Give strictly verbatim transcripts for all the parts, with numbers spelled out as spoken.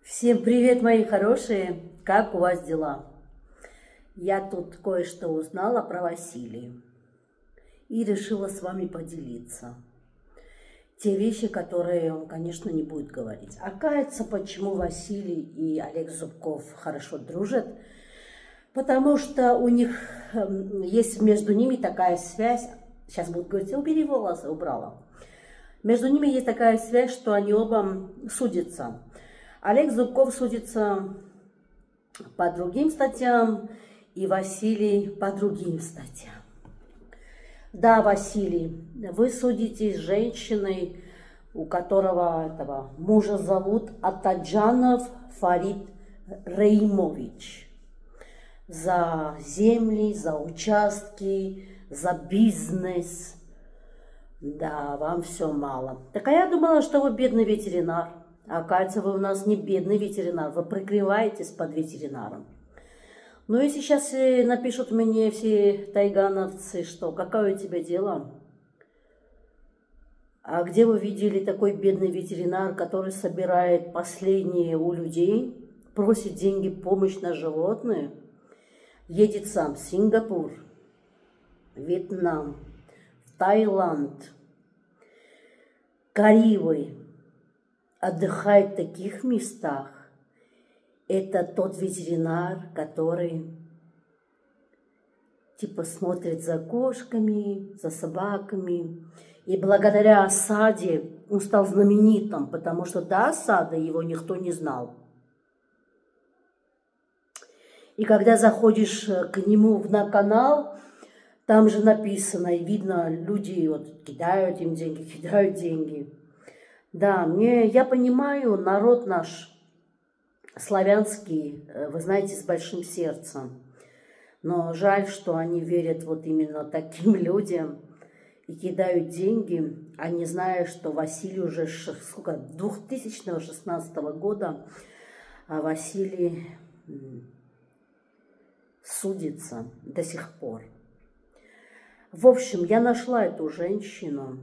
Всем привет, мои хорошие! Как у вас дела? Я тут кое-что узнала про Василия и решила с вами поделиться. Те вещи, которые он, конечно, не будет говорить. Оказывается, почему Василий и Олег Зубков хорошо дружат? Потому что у них есть между ними такая связь. Сейчас будут говорить, убери волосы, убрала. Между ними есть такая связь, что они оба судятся. Олег Зубков судится по другим статьям, и Василий по другим статьям. Да, Василий, вы судитесь с женщиной, у которого этого мужа зовут Атаджанов Фарид Реймович. За земли, за участки, за бизнес. Да, вам все мало. Так а я думала, что вы бедный ветеринар. А оказывается, вы у нас не бедный ветеринар, вы прикрываетесь под ветеринаром. Ну и сейчас напишут мне все тайгановцы, что какое у тебя дело? А где вы видели такой бедный ветеринар, который собирает последние у людей, просит деньги, помощь на животные, едет сам в Сингапур, Вьетнам, Таиланд, Карибы, отдыхает в таких местах. Это тот ветеринар, который типа смотрит за кошками, за собаками. И благодаря осаде он стал знаменитым, потому что до осады его никто не знал. И когда заходишь к нему на канал, там же написано, и видно, люди вот кидают им деньги, кидают деньги. Да, мне, я понимаю, народ наш славянский, вы знаете, с большим сердцем. Но жаль, что они верят вот именно таким людям и кидают деньги, а не зная, что Василий уже сколько, две тысячи шестнадцатого года, а Василий судится до сих пор. В общем, я нашла эту женщину.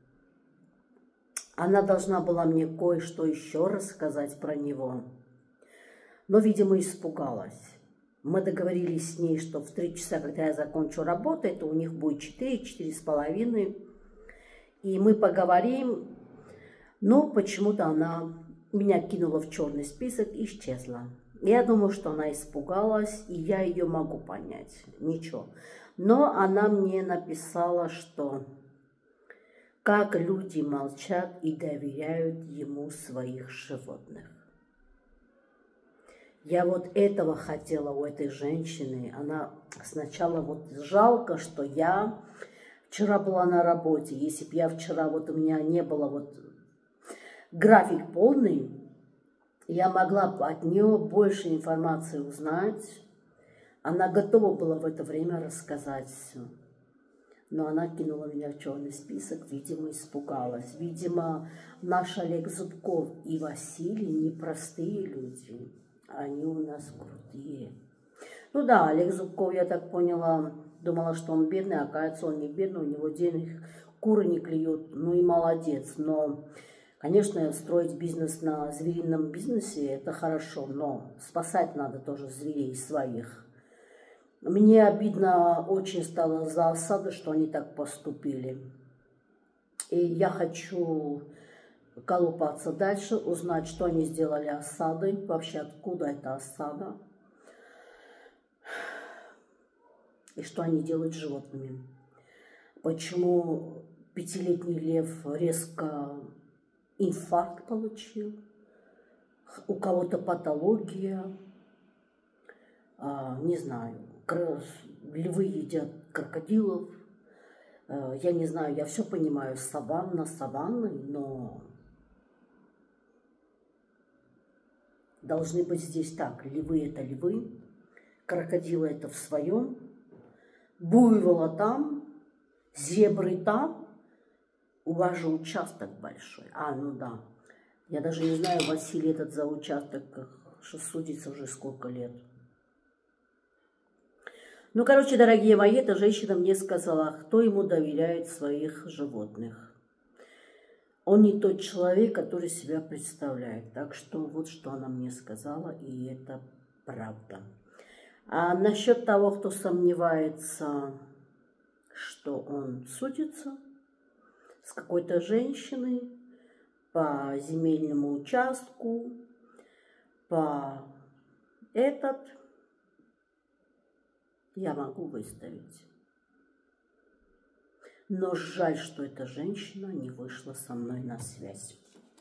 Она должна была мне кое-что еще рассказать про него, но, видимо, испугалась. Мы договорились с ней, что в три часа, когда я закончу работу, это у них будет четыре, четыре с половиной, и мы поговорим, но почему-то она меня кинула в черный список и исчезла. Я думаю, что она испугалась, и я ее могу понять, ничего. Но она мне написала, что как люди молчат и доверяют ему своих животных. Я вот этого хотела у этой женщины. Она сначала вот жалко, что я вчера была на работе. Если бы я вчера, вот у меня не было вот график полный, я могла бы от нее больше информации узнать. Она готова была в это время рассказать все. Но она кинула меня в черный список, видимо, испугалась. Видимо, наш Олег Зубков и Василий непростые люди. Они у нас крутые. Ну да, Олег Зубков, я так поняла, думала, что он бедный, а оказывается, он не бедный, у него денег куры не клюют, ну и молодец. Но, конечно, строить бизнес на зверином бизнесе, это хорошо, но спасать надо тоже зверей своих. Мне обидно очень стало за осаду, что они так поступили. И я хочу колупаться дальше, узнать, что они сделали осадой, вообще откуда эта осада, и что они делают с животными. Почему пятилетний лев резко инфаркт получил, у кого-то патология, а, не знаю. Львы едят крокодилов. Я не знаю, я все понимаю, саванна саванной, но должны быть здесь так. Львы это львы, крокодилы это в своем, буйвола там, зебры там. У вас же участок большой. А, ну да. Я даже не знаю, Василий этот за участок, что судится уже сколько лет. Ну, короче, дорогие мои, эта женщина мне сказала, кто ему доверяет своих животных. он не тот человек, который себя представляет. Так что вот что она мне сказала, и это правда. А насчет того, кто сомневается, что он судится с какой-то женщиной по земельному участку, по этот, я могу выставить. Но жаль, что эта женщина не вышла со мной на связь.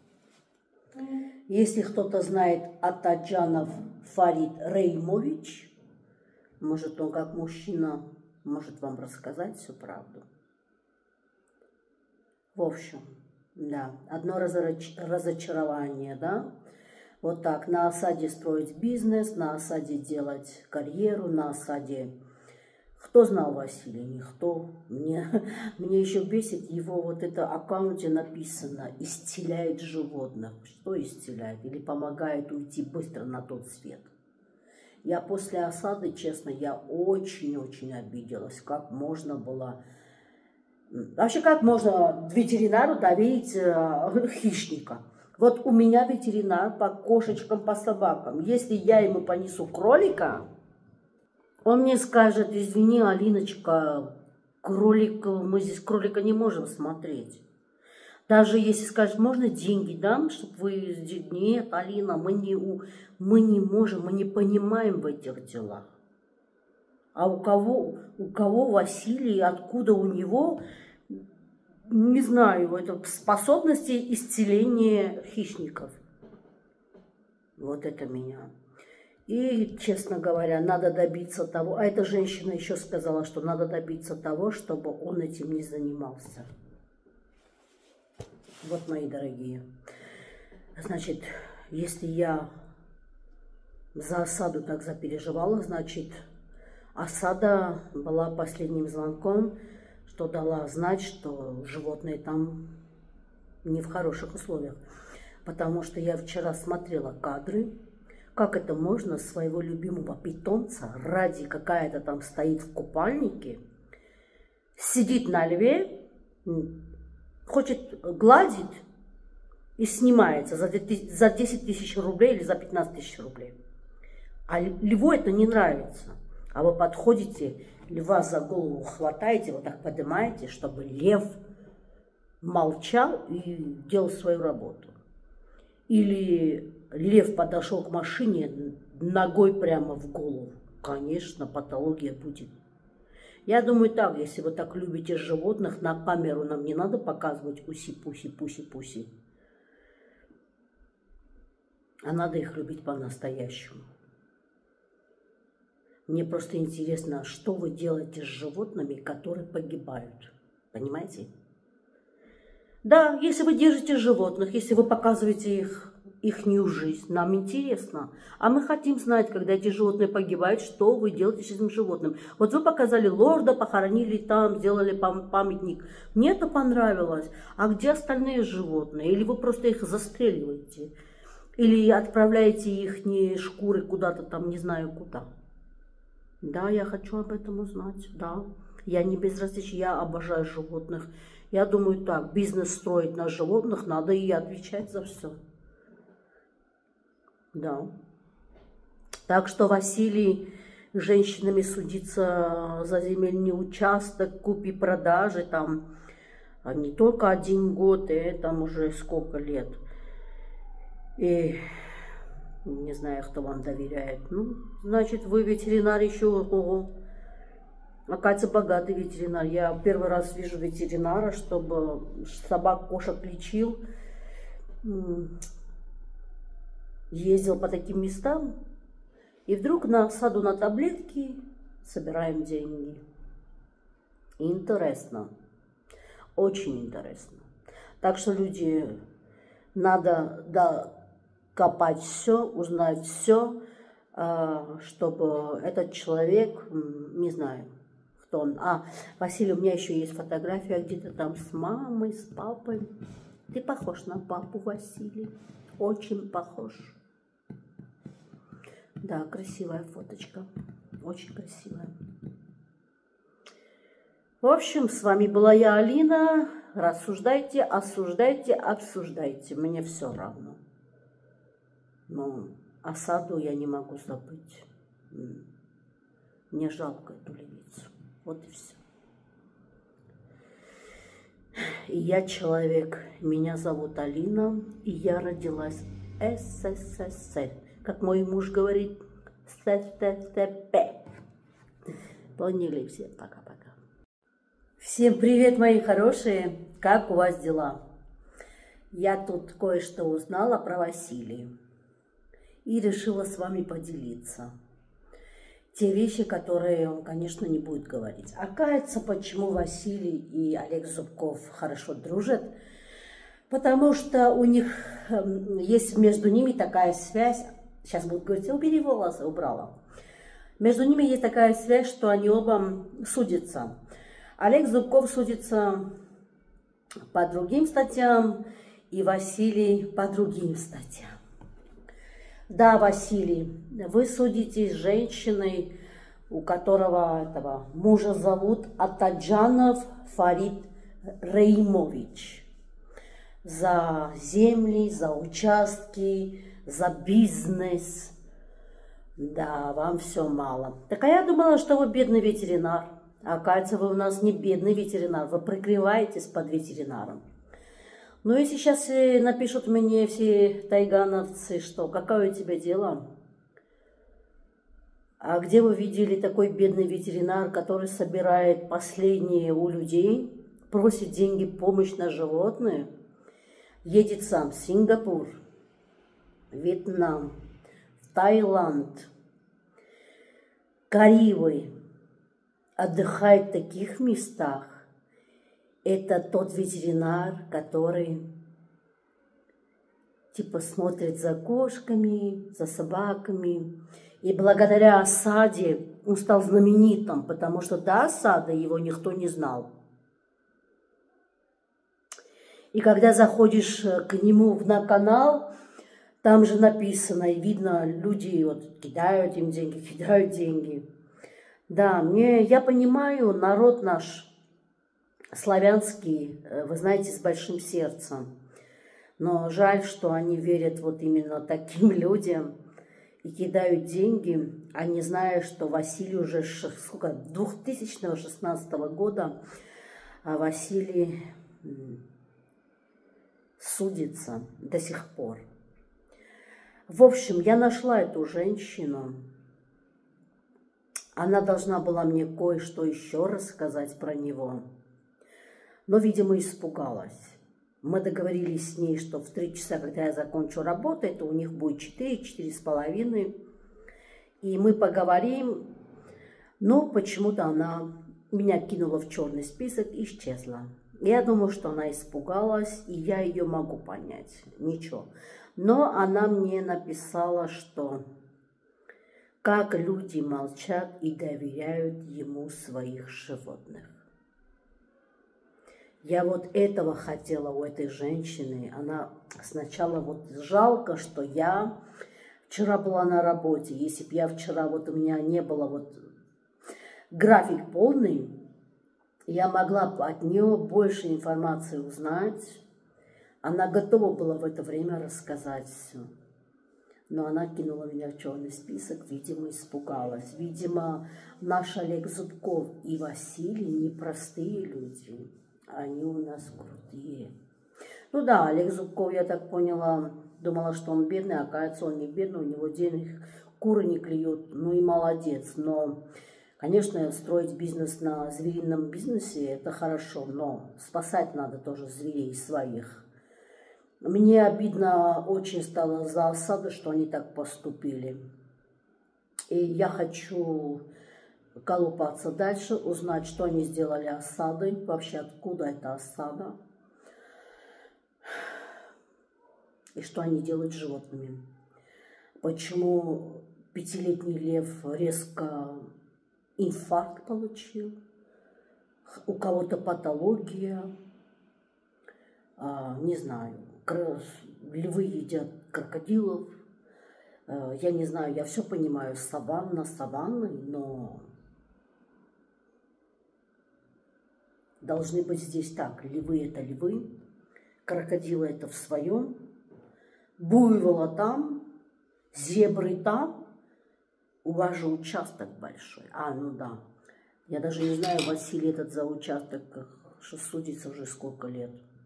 Если кто-то знает Атаджанов Фарид Реймович, может, он как мужчина может вам рассказать всю правду. В общем, да, одно разоч... разочарование, да. Вот так, на осаде строить бизнес, на осаде делать карьеру, на осаде... Кто знал Василия? Никто. Мне, мне еще бесит его вот это аккаунте написано «Исцеляет животных». Что исцеляет? Или помогает уйти быстро на тот свет? Я после осады, честно, я очень-очень обиделась. Как можно было... Вообще, как можно ветеринару доверить э, хищника? Вот у меня ветеринар по кошечкам, по собакам. Если я ему понесу кролика... Он мне скажет: извини, Алиночка, кролик, мы здесь кролика не можем смотреть. Даже если скажет, можно деньги дам, чтобы вы... Нет, Алина, мы не, мы не можем, мы не понимаем в этих делах. А у кого, у кого Василий, откуда у него, не знаю, это способности исцеления хищников. Вот это меня... И, честно говоря, надо добиться того, а эта женщина еще сказала, что надо добиться того, чтобы он этим не занимался. Вот, мои дорогие. Значит, если я за осаду так запереживала, значит, осада была последним звонком, что дала знать, что животные там не в хороших условиях. Потому что я вчера смотрела кадры. Как это можно своего любимого питомца ради какая-то там стоит в купальнике, сидит на льве, хочет гладить и снимается за десять тысяч рублей или за пятнадцать тысяч рублей. А льву это не нравится. А вы подходите, льва за голову хватаете, вот так поднимаете, чтобы лев молчал и делал свою работу. Или лев подошел к машине ногой прямо в голову. Конечно, патология будет. Я думаю так, если вы так любите животных, на камеру нам не надо показывать уси-пуси, пуси-пуси. А надо их любить по-настоящему. Мне просто интересно, что вы делаете с животными, которые погибают. Понимаете? Да, если вы держите животных, если вы показываете их, ихнюю жизнь, нам интересно. А мы хотим знать, когда эти животные погибают, что вы делаете с этим животным. Вот вы показали лорда, похоронили там, сделали памятник. Мне это понравилось. А где остальные животные? Или вы просто их застреливаете? Или отправляете их шкуры куда-то там, не знаю куда? Да, я хочу об этом узнать, да. Я не безразлична, я обожаю животных. Я думаю так, бизнес строить на животных, надо и отвечать за все. Да. Так что Василий с женщинами судится за земельный участок, купи-продажи, там не только один год, и там уже сколько лет. И не знаю, кто вам доверяет. Ну, значит, вы ветеринар еще, ого. А Катя богатый ветеринар. Я первый раз вижу ветеринара, чтобы собак, кошек лечил. Ездил по таким местам. И вдруг на саду на таблетки собираем деньги. Интересно. Очень интересно. Так что, люди, надо докопать все, узнать все, чтобы этот человек, не знаю, кто он. А, Василий, у меня еще есть фотография где-то там с мамой, с папой. Ты похож на папу, Василий. Очень похож. Да, красивая фоточка. Очень красивая. В общем, с вами была я, Алина. Рассуждайте, осуждайте, обсуждайте. Мне все равно. Но осаду я не могу забыть. Мне жалко эту левицу. Вот и все. И я человек. Меня зовут Алина. И я родилась в СССР. Как мой муж говорит, СССР. Поняли все. Пока-пока. Всем привет, мои хорошие. Как у вас дела? Я тут кое-что узнала про Василия. И решила с вами поделиться. Те вещи, которые он, конечно, не будет говорить. Оказывается, почему Василий и Олег Зубков хорошо дружат? Потому что у них есть между ними такая связь. Сейчас будут говорить, убери волосы, убрала. Между ними есть такая связь, что они оба судятся. Олег Зубков судится по другим статьям, и Василий по другим статьям. Да, Василий, вы судитесь с женщиной, у которого этого мужа зовут Атаджанов Фарид Реймович. За земли, за участки, за бизнес. Да, вам все мало. Так а я думала, что вы бедный ветеринар. А оказывается, вы у нас не бедный ветеринар, вы прикрываетесь под ветеринаром. Ну и сейчас напишут мне все тайгановцы, что какое у тебя дело? А где вы видели такой бедный ветеринар, который собирает последние у людей, просит деньги, помощь на животные, едет сам в Сингапур, Вьетнам, Таиланд, Карибы, отдыхает в таких местах. Это тот ветеринар, который типа смотрит за кошками, за собаками. И благодаря осаде он стал знаменитым, потому что до осады его никто не знал. И когда заходишь к нему на канал, там же написано, и видно, люди вот кидают им деньги, кидают деньги. Да, мне, я понимаю, народ наш славянский, вы знаете, с большим сердцем. Но жаль, что они верят вот именно таким людям и кидают деньги, а не зная, что Василий уже сколько, две тысячи шестнадцатого года, а Василий судится до сих пор. В общем, я нашла эту женщину. Она должна была мне кое-что еще рассказать про него. Но, видимо, испугалась. Мы договорились с ней, что в три часа, когда я закончу работу, это у них будет четыре, четыре с половиной. И мы поговорим. Но почему-то она меня кинула в черный список и исчезла. Я думаю, что она испугалась, и я ее могу понять. Ничего. Но она мне написала, что как люди молчат и доверяют ему своих животных. Я вот этого хотела у этой женщины. Она сначала вот жалко, что я вчера была на работе. Если бы я вчера, вот у меня не было вот график полный, я могла бы от нее больше информации узнать. Она готова была в это время рассказать все. Но она кинула меня в черный список, видимо, испугалась. Видимо, наш Олег Зубков и Василий непростые люди. Они у нас крутые. Ну да, Олег Зубков, я так поняла, думала, что он бедный, а оказывается, он не бедный, у него денег, куры не клюют, ну и молодец. Но, конечно, строить бизнес на зверином бизнесе, это хорошо, но спасать надо тоже зверей своих. Мне обидно очень стало за осаду, что они так поступили. И я хочу колупаться дальше, узнать, что они сделали осадой, вообще откуда эта осада, и что они делают с животными. Почему пятилетний лев резко инфаркт получил, у кого-то патология, а, не знаю, львы едят крокодилов, я не знаю, я все понимаю, саванна, саванной, но должны быть здесь так. Львы – это львы, крокодилы – это в своем, буйвола там, зебры там. У вас же участок большой. А, ну да. Я даже не знаю, Василий этот за участок, что судится уже сколько лет.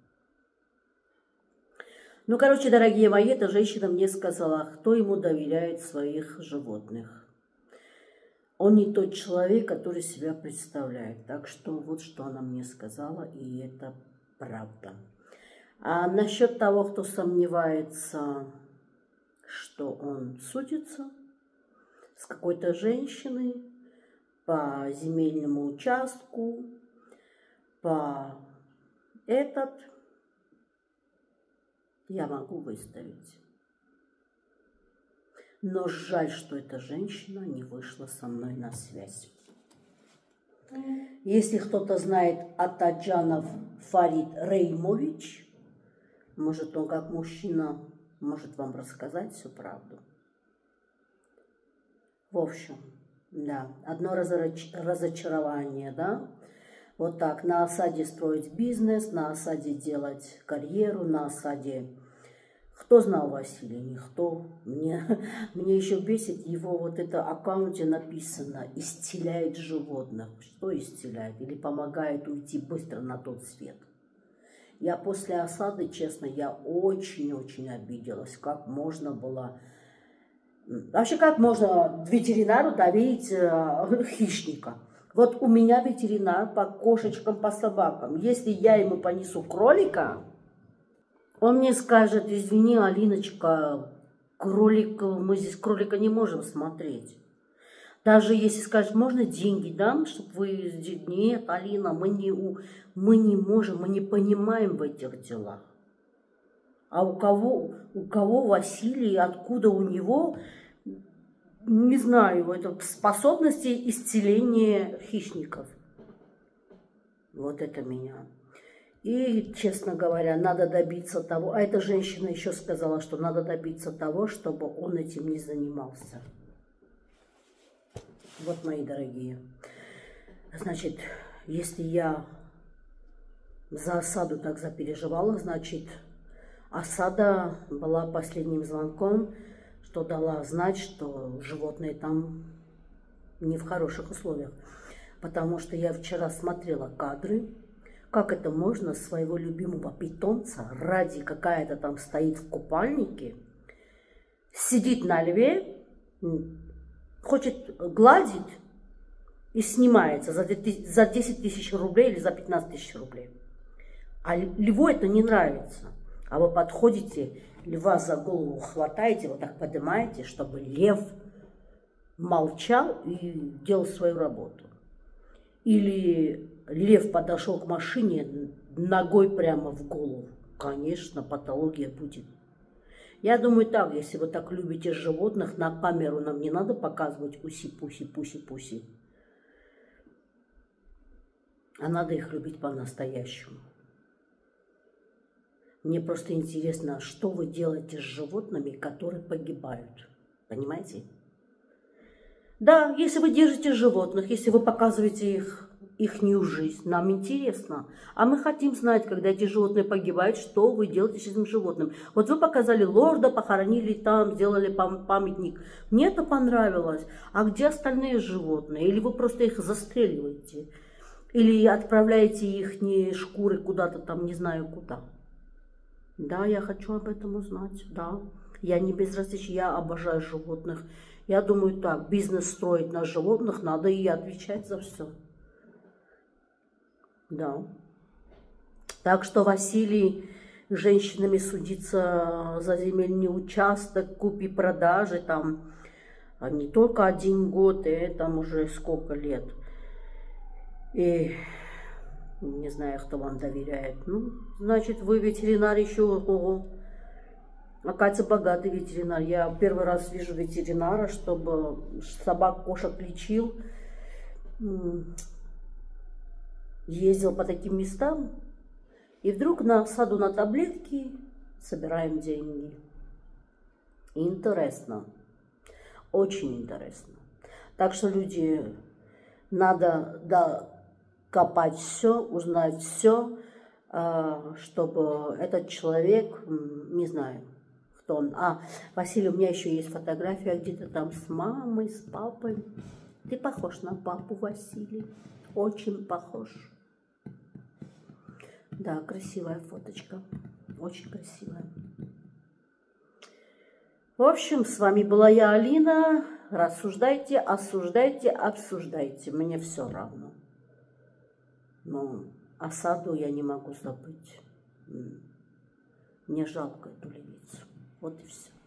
Ну, короче, дорогие мои, эта женщина мне сказала, кто ему доверяет своих животных. Он не тот человек, который себя представляет. Так что вот что она мне сказала, и это правда. А насчет того, кто сомневается, что он судится с какой-то женщиной по земельному участку, по этот, я могу выставить. Но жаль, что эта женщина не вышла со мной на связь. Если кто-то знает Атаджанов Фарид Реймович, может, он как мужчина может вам рассказать всю правду. В общем, да, одно разоч... разочарование, да. Вот так, на осаде строить бизнес, на осаде делать карьеру, на осаде... Кто знал Василия? Никто. Мне, мне еще бесит его вот это аккаунте написано «Исцеляет животных». Что исцеляет? Или помогает уйти быстро на тот свет? Я после осады, честно, я очень-очень обиделась. Как можно было... Вообще, как можно ветеринару доверить э, хищника? Вот у меня ветеринар по кошечкам, по собакам. Если я ему понесу кролика... Он мне скажет: извини, Алиночка, кролик, мы здесь кролика не можем смотреть. Даже если скажет, можно деньги дам, чтобы вы... Нет, Алина, мы не, мы не можем, мы не понимаем в этих делах. А у кого, у кого Василий, откуда у него, не знаю, это способности исцеления хищников. Вот это меня... И, честно говоря, надо добиться того, а эта женщина еще сказала, что надо добиться того, чтобы он этим не занимался. Вот, мои дорогие. Значит, если я за осаду так запереживала, значит, осада была последним звонком, что дала знать, что животные там не в хороших условиях. Потому что я вчера смотрела кадры. Как это можно своего любимого питомца ради какая-то там стоит в купальнике, сидит на льве, хочет гладить и снимается за десять тысяч рублей или за пятнадцать тысяч рублей. А льву это не нравится. А вы подходите, льва за голову хватаете, вот так поднимаете, чтобы лев молчал и делал свою работу. Или лев подошел к машине ногой прямо в голову. Конечно, патология будет. Я думаю так, если вы так любите животных, на камеру нам не надо показывать уси-пуси, пуси-пуси. А надо их любить по-настоящему. Мне просто интересно, что вы делаете с животными, которые погибают. Понимаете? Да, если вы держите животных, если вы показываете их, ихнюю жизнь, нам интересно. А мы хотим знать, когда эти животные погибают, что вы делаете с этим животным. Вот вы показали лорда, похоронили там, сделали памятник. Мне это понравилось. А где остальные животные? Или вы просто их застреливаете? Или отправляете их шкуры куда-то там, не знаю куда? Да, я хочу об этом узнать, да. Я не безразлична, я обожаю животных. Я думаю так, бизнес строить на животных, надо и отвечать за все. Да. Так что Василий с женщинами судится за земельный участок, купи-продажи, там не только один год, и там уже сколько лет. И не знаю, кто вам доверяет. Ну, значит, вы ветеринар еще, ого. Оказывается, богатый ветеринар. Я первый раз вижу ветеринара, чтобы собак, кошек лечил. Ездил по таким местам. И вдруг на саду на таблетки собираем деньги. Интересно. Очень интересно. Так что, люди, надо, да, копать все, узнать все, чтобы этот человек, не знаю, кто он. А, Василий, у меня еще есть фотография где-то там с мамой, с папой. Ты похож на папу, Василий. Очень похож. Да, красивая фоточка. Очень красивая. В общем, с вами была я, Алина. Рассуждайте, осуждайте, обсуждайте. Мне все равно. Но о саду я не могу забыть. Мне жалко эту левицу. Вот и все.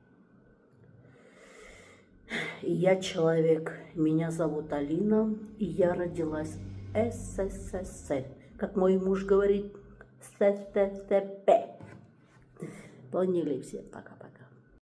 И я человек. Меня зовут Алина. И я родилась в СССР. Как мой муж говорит, СТТП. Поняли все. Пока.